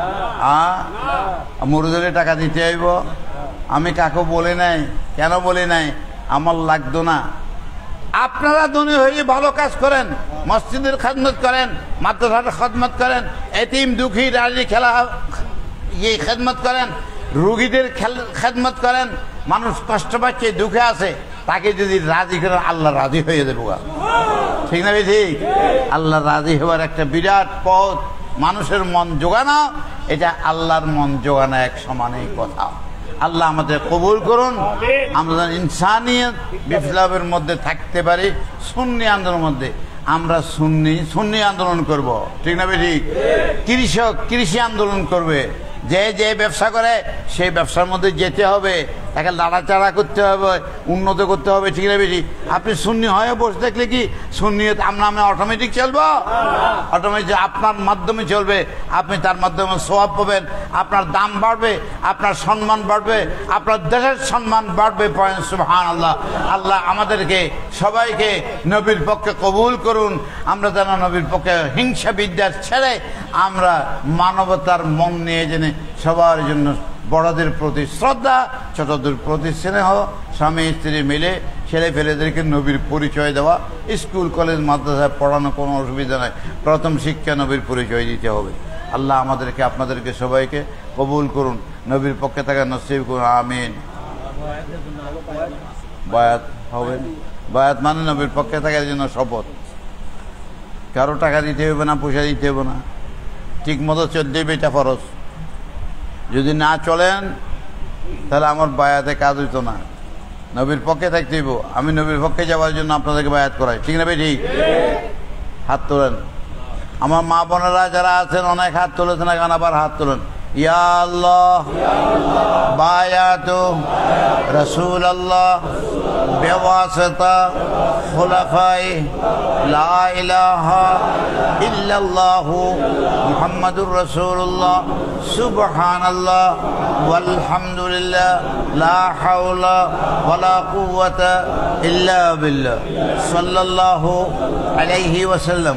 মুরিদের টাকা দিতে হইব? আমি কাকু বলি নাই, কেন বলি নাই? আমার লাগতো না। আপনারা ধনী হয়ে ভালো কাজ করেন, মসজিদের খেদমত করেন, মাদ্রাসার খেদমত করেন, এতিম দুঃখী রাজি খেলা খেদমত করেন, রুগীদের খেদমত করেন। মানুষ কষ্ট পাচ্ছে, দুঃখে আছে, তাকে যদি রাজি করেন আল্লাহ রাজি হয়ে যাবো, ঠিক না ঠিক? আল্লাহ রাজি হওয়ার একটা বিরাট পথ মানুষের মন জোগানো, এটা আল্লাহর মন জোগানো এক সমানই কথা। আল্লাহ আমাদের কবুল করুন, আমরা ইনসানিয়ত বিপ্লবের মধ্যে থাকতে পারি। সুন্নি আন্দোলনের মধ্যে আমরা সুন্নি আন্দোলন করব, ঠিক না ঠিক? কৃষক কৃষি আন্দোলন করবে, যে ব্যবসা করে সেই ব্যবসার মধ্যে যেতে হবে, তাকে লাড়াচাড়া করতে হবে, উন্নত করতে হবে, ঠিক না বেশি? আপনি সুন্নি হয়ে বসে থাকলে কি সুন্নিয়ত আমরা অটোমেটিক চলবো? অটোমেটিক আপনার মাধ্যমে চলবে, আপনি তার মাধ্যমে সওয়াব পাবেন, আপনার দাম বাড়বে, আপনার সম্মান বাড়বে, আপনার দেশের সম্মান বাড়বে। সুবহানাল্লাহ। আল্লাহ আমাদেরকে সবাইকে নবীর পক্ষে কবুল করুন। আমরা যেন নবীর পক্ষে হিংসা বিদ্বেষ ছেড়ে আমরা মানবতার মন নিয়ে জেনে সবার জন্য বড়দের প্রতি শ্রদ্ধা, ছোটদের প্রতি স্নেহ, স্বামী স্ত্রী মিলে ছেলে ফেলেদেরকে নবীর পরিচয় দেওয়া। স্কুল কলেজ মাদ্রাসায় পড়ানো কোনো অসুবিধা নাই, প্রথম শিক্ষা নবীর পরিচয় দিতে হবে। আল্লাহ আমাদেরকে আপনাদেরকে সবাইকে কবুল করুন, নবীর পক্ষে থাকা নসিব করুন, আমিন। বায়াত হবেন, বায়াত মানে নবীর পক্ষে থাকার জন্য শপথ। কারো টাকা দিতে হবে না, পয়সা দিতে হবে না, ঠিক মতো চলতে হবে, এটা ফরজ। যদি না চলেন তাহলে আমার বায়াতে কাজ হইতো না। নবীর পক্ষে থাকতে হইব। আমি নবীর পক্ষে যাওয়ার জন্য আপনাদেরকে বায়াত করাই, ঠিক না ভাই? ঠিক। হাত তোলেন। আমার মা বোনেরা যারা আছেন অনেক হাত তুলেছেন, এখন আবার হাত তোলেন। ইয়া আল্লাহ বায়াতু রাসূলুল্লাহ বিওয়াসিতা খুলাফায়ে লা ইলাহা ইল্লাল্লাহু মুহাম্মাদুর রাসূলুল্লাহ সুবহানাল্লাহ ওয়ালহামদুলিল্লাহ লা হাওলা ওয়ালা কুওয়াতা ইল্লা বিল্লাহ সাল্লাল্লাহু আলাইহি ওয়াসাল্লাম।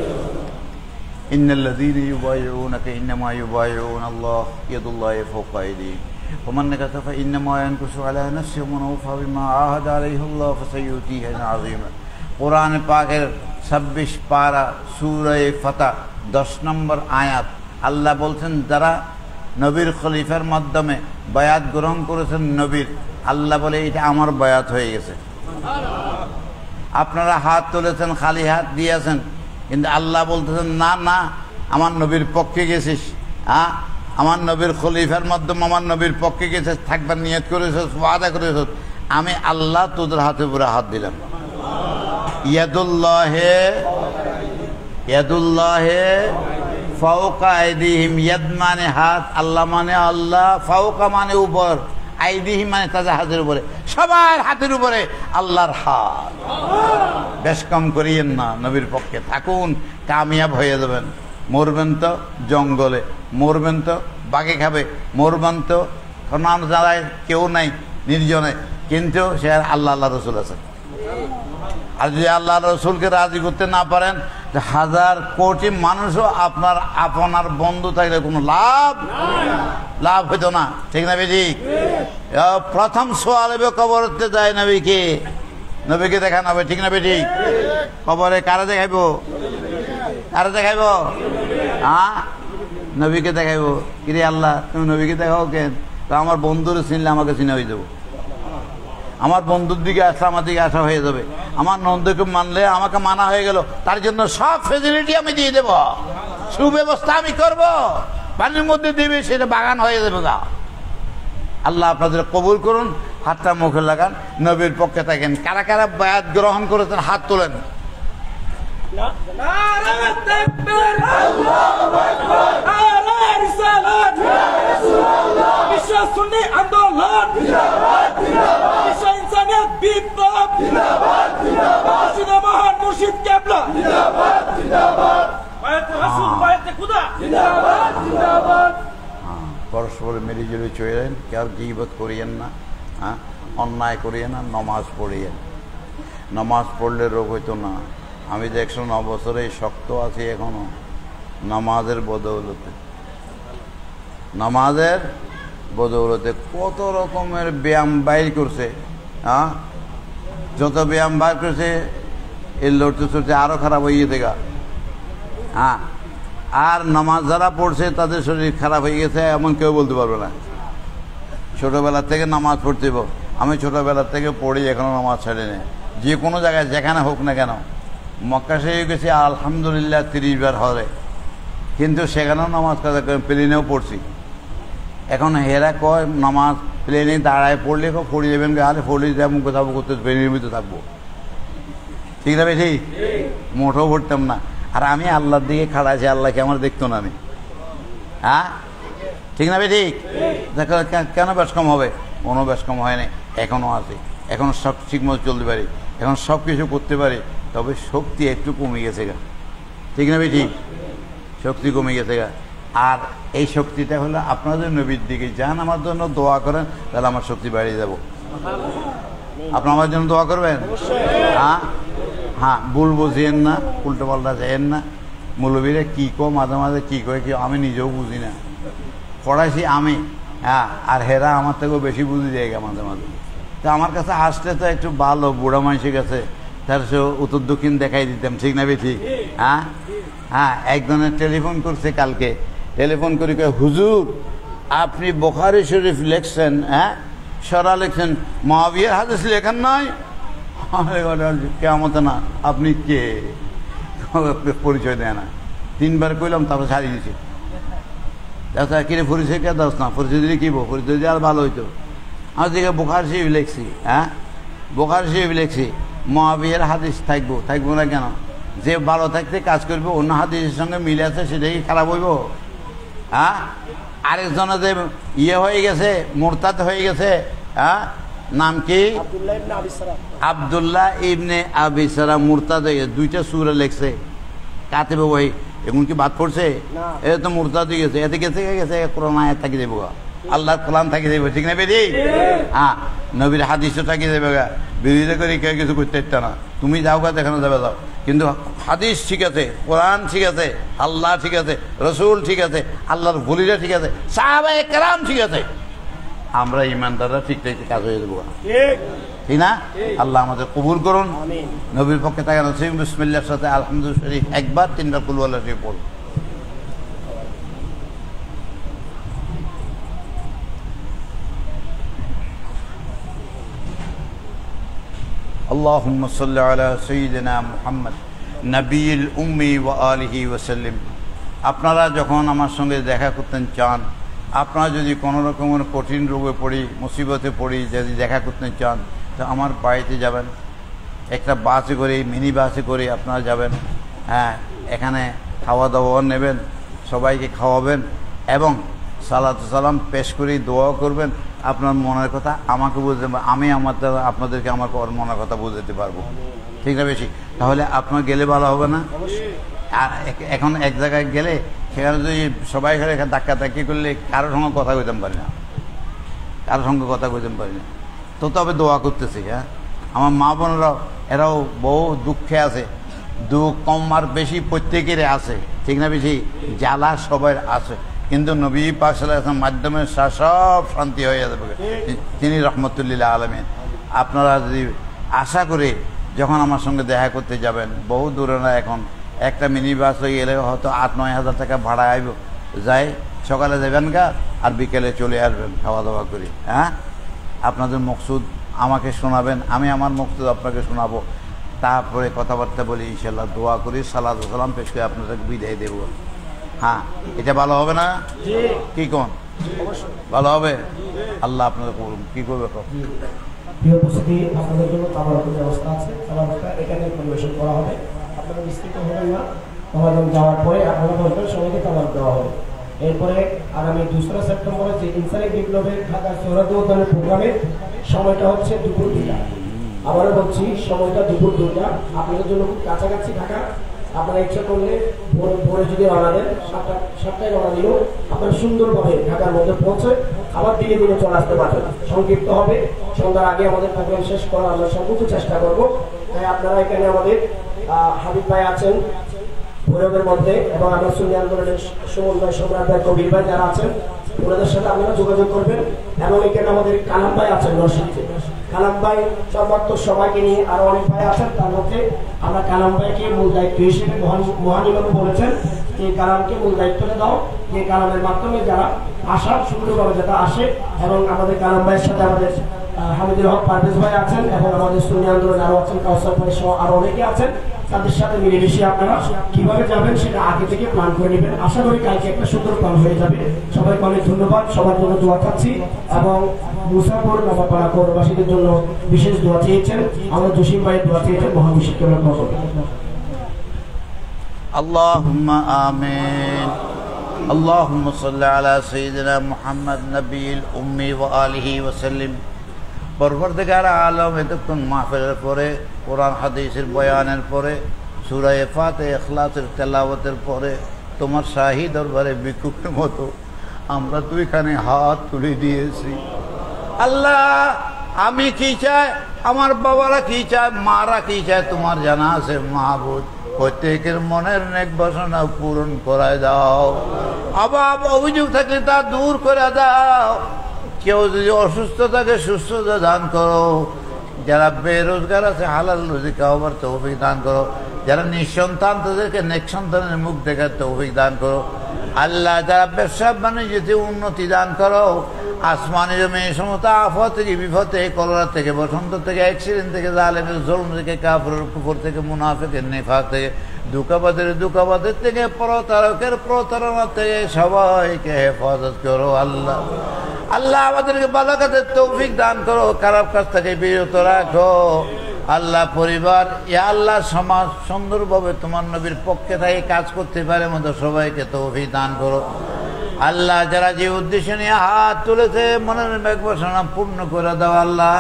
إن الذين يبايعونك إنما يبايعون الله يد الله فوق أيديهم ومن نكث فإنما ينكث على نفسه ومن أوفى بما عاهد عليه الله فسيؤتيه أجرا عظيما। কোরআন পাকের 26 পারা সূরা ফাতহ 10 নম্বর আয়াত আল্লাহ বলছেন, যারা নবীর খলিফার মাধ্যমে বায়াত গ্রহণ করেছেন নবীর, আল্লাহ বলে এটা আমার বায়াত হয়ে গেছে। আপনারা হাত তুলেছেন, খালি হাত দিয়েছেন, কিন্তু আল্লাহ বলতেছেন না না, আমার নবীর পক্ষে গেছিস, আমার নবীর খলিফার মাধ্যমে আমার নবীর পক্ষে গেছিস, থাকবার নিয়ত করেছিস, ওয়াদা করেছিস, আমি আল্লাহ তোদের হাতে পুরো হাত দিলাম। ইয়াদুল্লাহে ইয়াদুল্লাহে ফাওকা আইদিহিম। ইয়াদ মানে হাত, আল্লাহ মানে আল্লাহ, ফাওকা মানে উপর, আইদিহিম মানে তাদের হাতের উপরে, সবার হাতের উপরে আল্লাহর হাত। বেশ কম করিয়েন না, নবীর পক্ষে থাকুন, কামিয়াব হয়ে যাবেন। মরবেন তো জঙ্গলে, মরবেন তো বাঘে খাবে, মরবেন তো কোনো জায়গায় কেউ নাই, নির্জনে, কিন্তু সে আল্লাহ আল্লাহ রসুল আছে। আর যদি আল্লাহ রসুলকে রাজি করতে না পারেন, হাজার কোটি মানুষও আপনার আপনার বন্ধু থাকলে কোনো লাভ হইতো না, ঠিক না বেশি? প্রথম সোয়াল কবরতে যায় নবীকে, নবীকে দেখানো হবে, ঠিক না বেশি? কবরে কারা দেখাইব? কারা দেখাইব? নবীকে দেখাইব। কিরে আল্লাহ, তুমি নবীকে দেখাও কেন? তো আমার বন্ধুর চিনলে আমাকে চিনে হয়ে যাবো, আমার বন্ধুর দিকে আসলে আমার দিকে আসা হয়ে যাবে, আমার নন্দকে মানলে আমাকে মানা হয়ে গেল, তার জন্য সব ফেসিলিটি আমি দিয়ে দেব, সুব্যবস্থা আমি করব, পানির মধ্যে দিবে, সেটা বাগান হয়ে যাবে। গা আল্লাহ আপনাদের কবুল করুন। হাতটা মুখে লাগান, নবীর পক্ষে থাকেন। কারা কারা বায়াত গ্রহণ করেছেন হাত তোলেন। জিন্দাবাদ বিশ্ব ইনসানিয়ত বিপ্লব মুর্শিদে মহান মুর্শিদ কেবলা বায়াতে রাসূল বায়াতে খোদা পরস্পর মিলিজুলি চলেন, কেউ গীবত করিয়েন না, হ্যাঁ, অন্যায় করিয়েন না, নমাজ পড়িয়েন। নমাজ পড়লে রোগ হইতো না। আমি যে 109 বছরে শক্ত আছি এখনো নামাজের বদৌলতে। নামাজের বদৌলতে কত রকমের ব্যায়াম বাইর করছে, হ্যাঁ, যত ব্যায়াম বাইর করছে এর লড়তে চড়তে আরো খারাপ হয়ে গেছে গা, হ্যাঁ। আর নামাজ যারা পড়ছে তাদের শরীর খারাপ হয়ে গেছে এমন কেউ বলতে পারবে না। ছোটবেলা থেকে নামাজ পড়তে, আমি ছোটবেলা থেকে পড়ি, এখনো নামাজ ছাড়ি না। যে কোনো জায়গায় যেখানে হোক না কেন, মক্কা শরীফ গেছি আলহামদুলিল্লাহ 30 বার হরে, কিন্তু সেখানেও নামাজ কাজা করে প্লেনেও পড়ছি। এখন হেরা কয় নামাজ প্লেনে দাঁড়ায় পড়লে পড়ে যাবেন, আরে পড়লে যাবো কোথাও করতে প্লেনের ভিতরে থাকবো, ঠিক না বেশি মোটেও পড়তাম না। আর আমি আল্লাহর দিকে খাড়া আছি, আল্লাহকে আমার দেখতো না আমি, হ্যাঁ, ঠিক না বেশি? কেন ব্যাস কম হবে? কোনো ব্যাস কম হয় না, এখনও আছে, এখন সব ঠিক মতো চলতে পারি, এখন সব কিছু করতে পারি, তবে শক্তি একটু কমে গেছে গা, ঠিক না বেশি? শক্তি কমে গেছে গা। আর এই শক্তিটা হলো আপনাদের নবীর দিকে যান, আমার জন্য দোয়া করেন, তাহলে আমার শক্তি বাড়িয়ে যাব। আপনার আমার জন্য দোয়া করবেন? হ্যাঁ হ্যাঁ, ভুল বুঝিয়েন না, উল্টো পাল্টা যাইয়েন না। মৌলবীরা কী মাঝে মাঝে কী করে কি আমি নিজেও বুঝি না, পড়াইছি আমি, হ্যাঁ, আর হেরা আমার থেকেও বেশি বুঝি যায় মাঝে মাঝে। তো আমার কাছে আসলে তো একটু ভালো, বুড়া মানুষের কাছে তার সে উত্তর দক্ষিণ দেখাই দিতাম, ঠিক না বেশি? হ্যাঁ হ্যাঁ, একজনের টেলিফোন করছে কালকে, টেলিফোন করে কয়, হুজুর আপনি বুখারী শরীফ লেখছেন, হ্যাঁ, সরা লেখছেন, মুআবিয়ার হাদিস লেখেন নাই? কেমন না, আপনি কে? পরিচয় দেয় না। 3 বার কইলাম, তারপর ছাড়িয়ে দিয়েছে। আচ্ছা কিরে পরিচয় কে দাস না? পরিচয় দিলে কি পরিচয় দিয়ে আর ভালো হইতো। আমি দিকে বুখারী শরীফ লেখছি, হ্যাঁ, বুখারী শরীফ লেখছি, মুআবিয়ার হাদিস থাকবো না কেন? যে ভালো থাকতে কাজ করবে, অন্য হাদিসের সঙ্গে মিলে আছে, সেটাই খারাপ হইব? হ্যাঁ, আরেকজনে যে ইয়ে হয়ে গেছে, মুরতাদ হয়ে গেছে, হ্যাঁ, নাম কি? আব্দুল্লাহ ইবনে আবি সারা, মুরতাদ হয়ে গেছে। 2টা সূরা লেখছে, কাতিবে ওই, এখন কি বাদ পড়ছে? এ তো মুরতাদ হয়ে গেছে, এতে গেছে কোরআন আয়াত থাকি দেবো, আল্লাহর কোরআন থাকি দেবো, ঠিক না বেরি? হ্যাঁ, নবীর হাদিসও থাকি দেবে গা, বিরোধিতা করে কেউ কিছু করতে পারত না। তুমি যাও গা, দেখানো যাবে, যাও, কিন্তু হাদিস ঠিক আছে, কোরআন ঠিক আছে, আল্লাহ ঠিক আছে, রসুল ঠিক আছে, আল্লাহর বলিরা ঠিক আছে, সাহাবায়ে কেরাম ঠিক আছে, আমরা ইমানদাররা ঠিক ঠিক কাজ হয়ে দেবো, ঠিক না? আল্লাহ আমাদের কবুল করুন। নবীর পক্ষে তাকে নসিব বিসমিল্লাহর সাথে আলহামদুলিল্লাহ শরীফ একবার, 3বার কুল ওয়াল্লাহ শরীফ পড়ুন। اللهم صل على سيدنا محمد نبي الأمي وآله وسلم। আপনারা যখন আমার সঙ্গে দেখা করতেন চান, আপনারা যদি কোনো রকমের কঠিন রোগে পড়ি, মুসিবতে পড়ি, যদি দেখা করতে চান, তো আমার বাড়িতে যাবেন, একটা বাসে করে, মিনি বাসে করে আপনারা যাবেন, হ্যাঁ, এখানে খাওয়া দাওয়া নেবেন, সবাইকে খাওয়াবেন এবং সালাত সালাম পেশ করে দোয়া করবেন। আপনার মনের কথা আমাকে বুঝতে, আমি আপনাদেরকে আমার মনের কথা বুঝতে পারবো, ঠিক না বেশি? তাহলে আপনার গেলে ভালো হবে না? আর এখন এক জায়গায় গেলে সেখানে যদি সবাই ঘরে ধাক্কা ধাক্কি করলে কারোর সঙ্গে কথা কইতাম পারি না, কারোর সঙ্গে কথা কইতাম পারি না। তো তবে দোয়া করতেছি, হ্যাঁ, আমার মা বোনেরাও এরাও বহু দুঃখে আছে, দুঃখ কম আর বেশি প্রত্যেকেরই আছে, ঠিক না বেশি? জ্বালা সবাই আছে, কিন্তু নবী পাক সাল্লাল্লাহু আলাইহি ওয়াসাল্লামের মাধ্যমে সব শান্তি হয়ে যাবে, তিনি রহমতুল্লিল আলামিন। আপনারা যদি আশা করে যখন আমার সঙ্গে দেখা করতে যাবেন, বহু দূরে না, এখন একটা মিনি বাস হয়ে গেলে হয়তো 8-9 হাজার টাকা ভাড়া আইব, যাই সকালে যাবেন গা আর বিকেলে চলে আসবেন খাওয়া দাওয়া করে, হ্যাঁ। আপনাদের মকসুদ আমাকে শোনাবেন, আমি আমার মকসুদ আপনাকে শোনাবো, তারপরে কথাবার্তা বলি, ইনশাল্লাহ দোয়া করি, সালাত সালাম পেশ করে আপনাদেরকে বিদায় দেব। হ্যাঁ, এটা ভালো হবে না? কি কোন ভালো হবে? আল্লাহ আপনাদের কি করবে? প্রিয় উপস্থিতি, আপনাদের জন্য তাবারকের ব্যবস্থা আছে, তাবারকটা এখানে পরিবেশন করা হবে। আপনারা বিস্তৃত হবেন না, আমাদের যাওয়ার পরে আপনারা বলবেন সবাইকে তাবারক দেওয়া হবে। এরপরে আগামী 2রা সেপ্টেম্বরে যে ইনসানি বিপ্লবের ঢাকা সৌরাদি উদ্যানের প্রোগ্রামের সময়টা হচ্ছে দুপুর 2টা। আবারও বলছি সময়টা দুপুর 2টা। আপনাদের জন্য খুব কাছাকাছি ঢাকা, আপনারা ইচ্ছা করলে ভোরে যদি রওনা দেন, 7টায় রওনা দিলেও আপনারা সুন্দরভাবে ঢাকার মধ্যে পৌঁছে আবার দিনে দিনে চলে আসতে পারবেন। সংক্ষিপ্ত হবে, সন্ধ্যার আগে আমাদের প্রোগ্রাম শেষ করার আমরা সর্বোচ্চ চেষ্টা করবো। তাই আপনারা এখানে আমাদের হাবিব ভাই আছেন ভৈরবের মধ্যে, এবং আমরা সুন্নি আন্দোলনের সুমন ভাই, সম্রাট ভাই, কবির ভাই যারা আছেন ওনাদের সাথে আপনারা যোগাযোগ করবেন। এবং এখানে আমাদের কালাম ভাই আছেন নরসিংদীতে, কালাম ভাই সর্বাত্মক সবাইকে নিয়ে আরো অনেক ভাই আছেন। তার মধ্যে আমরা কালাম ভাইকে মূল দায়িত্ব হিসেবে মহান ইমাম বলেছেন এই কালামকে মূল দায়িত্বটা দাও, যে কালামের মাধ্যমে যারা আসার সুন্দরভাবে যারা আসে। এবং আমাদের কালাম ভাইয়ের সাথে আমাদের হামিদুল হক পারভেজ ভাই আছেন, এবং আমাদের সুন্নি আন্দোলন আরো আছেন, কাউসার ভাই সহ আরো অনেকে আছেন। তাদের সাথে মিলেমিশে আপনারা কিভাবে যাবেন সেটা আগে থেকে প্ল্যান করে নেবেন। আশা করি কালকে একটা সুন্দর প্ল্যান হয়ে যাবে। সবাইকে অনেক ধন্যবাদ, সবার জন্য দোয়া চাচ্ছি। এবং মুসাফর নবাপাড়া পৌরবাসীদের জন্য বিশেষ দোয়া চেয়েছেন, আমরা জসিম ভাইয়ের দোয়া চেয়েছেন মহাবিশ্বের আল্লাহুম্মা আমিন। আল্লাহুম্মা সাল্লি আলা সাইয়্যিদিনা মুহাম্মদ নবিয়্যিল উম্মি ওয়া আলিহি ওয়া সাল্লিম। পরবর্তীকার আলম এতক্ষণ মাহফিলের পরে, কোরআন হাদিসের বয়ানের পরে, সূরা ফাতিহা ইখলাসের তেলাওয়াতের পরে তোমার শাহী দরবারে ভিক্ষুকের মতো আমরা দুইখানে হাত তুলে দিয়েছি। আল্লাহ, আমি কি চাই, আমার বাবারা কি চায়, মারা কি চায় তোমার জানা আছে মাহবুব। প্রত্যেকের মনের নেক বাসনা পূরণ করে দাও, অভাব অভিযোগ থাকলে তা দূর করে দাও। কেউ যদি অসুস্থ থাকে সুস্থতা দান করো, যারা বেরোজগার আছে হালাল রুজি খাওয়াবার তৌফিক দান করো, যারা নিঃসন্তান তাদেরকে নেক সন্তানের মুখ দেখার তৌফিক দান করো। আল্লাহ, যারা ব্যবসা বাণিজ্যতে উন্নতি দান করো। আসমানি জমি সমস্ত আফত থেকে, বিপদ থেকে, কলরা থেকে, বসন্ত থেকে, অ্যাক্সিডেন্ট থেকে, জালেমের জুলম থেকে, কাফিরের কুফর থেকে, মুনাফিকের নিফাক থেকে, দুঃখাবাদের থেকে, প্রতারকের প্রতারণা থেকে সবাইকে হেফাজত করো। আল্লাহ আল্লাহ আমাদেরকে ভালো কাজের তৌফিক দান করো, খারাপ কাজ থেকে বিরত রাখো। আল্লাহ পরিবার, ইয়া আল্লাহ সমাজ সুন্দরভাবে তোমার নবীর পক্ষে থেকে কাজ করতে পারে মতো সবাইকে তৌফিক দান করো। আল্লাহ, যারা যে উদ্দেশ্য নিয়ে হাত তুলেছে মনের মেঘ বাসনা পূর্ণ করে দাও। আল্লাহ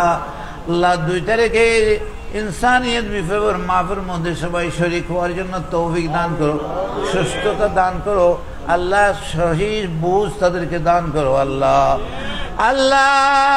আল্লাহ 2 তারিখে ইনসানিয়ত বিফেবর মাফের মধ্যে সবাই শরীক হওয়ার জন্য তৌফিক দান করো, সুস্থতা দান করো। আল্লাহ সহি বুঝ তাদেরকে দান করো। আল্লাহ আল্লাহ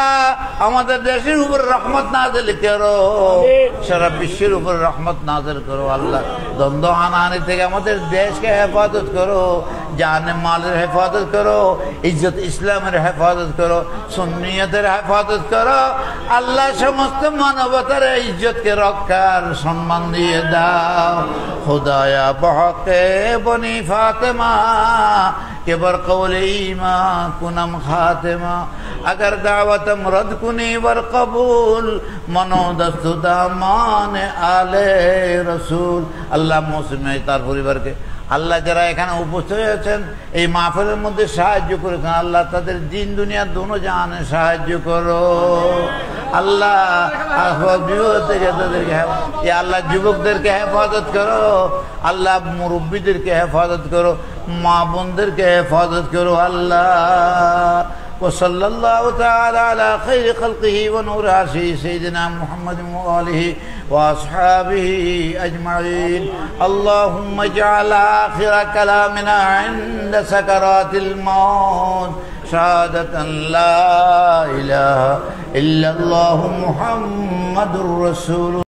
আমাদের দেশের উপর রহমত নাযিল করো, সারা বিশ্বের উপর রহমত নাযিল করো। আল্লাহ দ্বন্দ্ব হানাহানি থেকে আমাদের দেশকে হেফাজত করো, জানে মালের হেফাজত করো, ইজ্জত ইসলামের হেফাজত করো, সুন্নিয়তের হেফাজত করো। আল্লাহ সমস্ত মানবতার ইজ্জতকে রক্ষার সম্মান দিয়ে দাও। খুদায়া বহকে বনি ফাতেমা के बरकौल ईमा कुनम खातिमा अगर दावतम रद कुनी वर कबूल मनो दस्तुदामान आले रसूल। अल्लाह मौसम तार পরিবারকে আল্লাহ যারা এখানে উপস্থিত আছেন এই মাহফিলের মধ্যে সাহায্য করেছেন, আল্লাহ তাদের দিন দুনিয়া দোনো জাহানে সাহায্য করো। আল্লাহ থেকে তাদেরকে আল্লাহ যুবকদেরকে হেফাজত করো। আল্লাহ মুরব্বীদেরকে হেফাজত করো, মা বোনদেরকে হেফাজত করো। আল্লাহ وصلى الله تعالى على خير خلقه ونور عرشه سيدنا محمد وآله وأصحابه أجمعين. اللهم اجعل آخر كلامنا عند سكرات الموت شهادة لا إله إلا الله محمد رسول